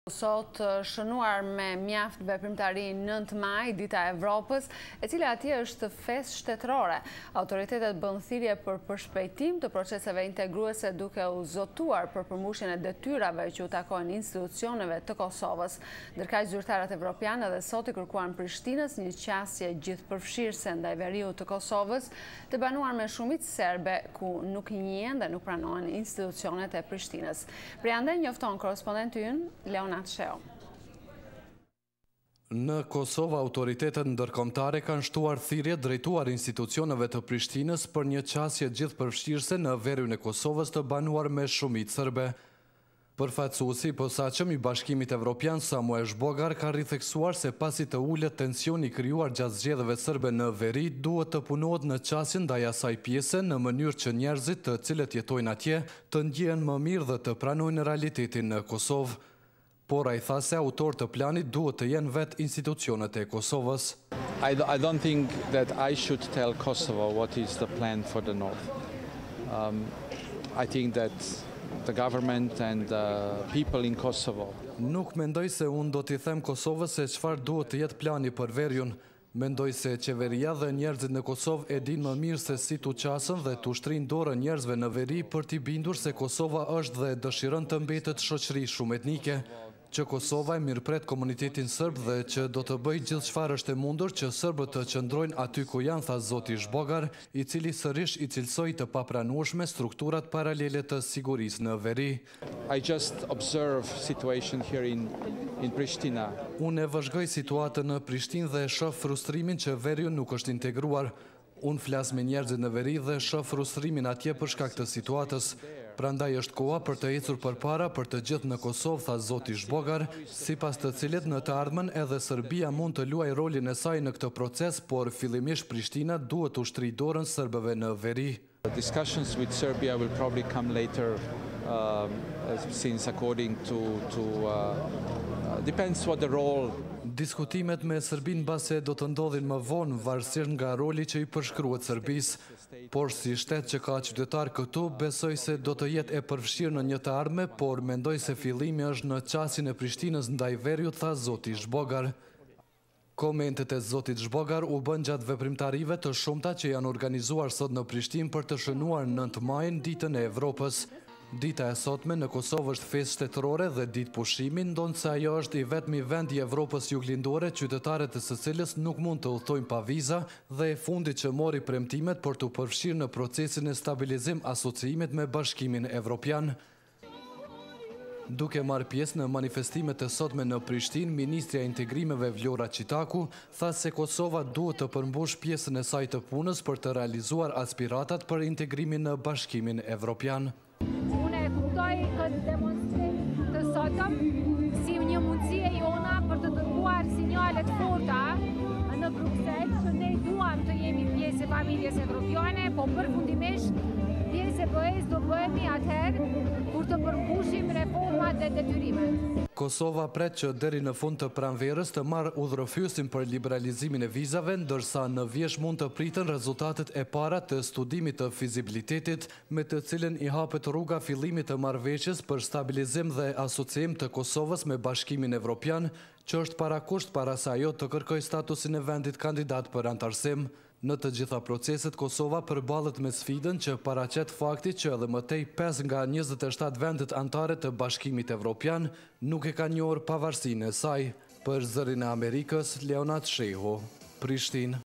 Sot shënuar me mjaft veprimtari 9 maj, Dita e Evropës, e cila atje është festë shtetërore. Autoritetet bën thirrje për përshpejtim të proceseve integruese duke u zotuar për përmbushjen e detyrave që u takojnë institucioneve të Kosovës. Ndërkaq zyrtarët evropianë edhe sot i kërkuan Prishtinës një qasje gjithëpërfshirëse ndaj veriut të Kosovës, të banuar me shumicë serbe ku nuk njihen dhe nuk pranohen institucionet e Prishtinës. Prandaj njofton korrespondenti ynë Leonard Sheo. Në Kosovë, autoritetet ndërkombëtare kanë shtuar thirrje drejtuar institucioneve të Prishtinës për një qasje gjithëpërfshirëse në veriun e Kosovës të banuar me shumicë serbe. Përfaqësuesi i posaçëm i Bashkimit Evropian Samuel Zbogar ka ritheksuar se pasi të ulet tensioni krijuar gjatë zgjedhjeve serbe në veri, duhet të punohet në qasjen ndaj asaj pjese në mënyrë që njerëzit të cilët jetojnë atje të ndjehen më mirë dhe të pranojnë realitetin në Kosovë. Por ai tha se autorët të planit duhet të jenë vetë institucionet e Kosovës. I don't think that I should tell Kosovo what is the plan for the North. I think that the government and the people in Kosovo. Nuk mendoj se unë do t'i them Kosovës se çfarë duhet të jetë plani për veriun. Mendoj se qeveria dhe njerëzit në Kosovë e din më mirë se si t'u qasën dhe t'u shtrinë dorën njerëzve në veri për t'i bindur se Kosova është dhe dëshiron të mbetet shoqëri shumë etnike, që Kosova e mirëpret komunitetin sërb dhe që do të bëjë gjithë çfarë është e mundur që sërbët të qëndrojnë aty ku janë, tha zoti Zbogar, i cili sërish i cilsoi të papranueshme strukturat paralele të sigurisë në veri. I just observe situation here in Pristina. Unë e vëzhgoj situatën në Prishtinë dhe shoh frustrimin që veriu nuk është integruar. Unë flas me njerëzit në veri dhe shoh frustrimin atje për shkak të situatës. Prandaj është koha për të ecur përpara për të gjithë në Kosovë, tha zoti Zbogar, sipas të cilit në të ardhmen edhe Serbia mund të luajë rolin e saj në këtë proces, por fillimisht Prishtina duhet të ushtrijë dorën serbëve në veri. Discussions with Serbia will probably come later, since according to depends what the role. Diskutimet me Serbinë mbase do të ndodhin më vonë, varësisht nga roli që i përshkruhet Serbisë. Por si shtet që ka qytetar këtu, besoj se do të jetë e përfshirë në një të ardhme, por mendoj se fillimi është në qasjen e Prishtinës ndaj veriut, tha zoti Zbogar. Komentet e zotit Zbogar u bën gjatë veprimtarive të shumta që janë organizuar sot në Prishtinë për të shënuar 9 majin, ditën e Evropës. Dita e sotme në Kosovë është festë shtetërore dhe ditë pushimi, ndonëse ajo është i vetmi vend i Evropës juglindore, qytetarët e së cilës nuk mund të udhtojnë pa viza dhe e fundit që mori premtimet për të përfshirë në procesin e stabilizim asociimit me Bashkimin Evropian. Duke marrë pjesë në manifestimet e sotme në Prishtinë, Ministrja e Integrimeve Vlora Qitaku tha se Kosova duhet të përmbush pjesën e saj të punës për të realizuar aspiratat për integrimin në Bashkimin Evropian. Unë e kuptoj këtë demonstrim të sotëm si një mundësi e jona për të dërguar sinjale të forta në Bruksel që ne duam të jemi pjesë e familjes evropiane, po përfundimisht pjesë e BE-s do bëhemi atëherë kur të përmbushim reformat dhe detyrimet. Kosova pret që deri në fund të pranverës të marrë udhërofysin për liberalizimin e vizave, ndërsa në vjesh mund të pritën rezultatet e para të studimit të fizibilitetit, me të cilën i hapet rruga fillimit të marrëveshjes për stabilizim dhe asociim të Kosovës me Bashkimin Evropian, që është parakusht para se ajo të kërkojë statusin e vendit kandidat për antarësim. Në të gjitha proceset, Kosova përballet me sfidën që paraqet fakti që edhe më tej 5 nga 27 vendet anëtare të Bashkimit Evropian nuk e kanë njohur pavarësinë e saj. Për Zërin e Amerikës, Leonard Sheo, Prishtinë.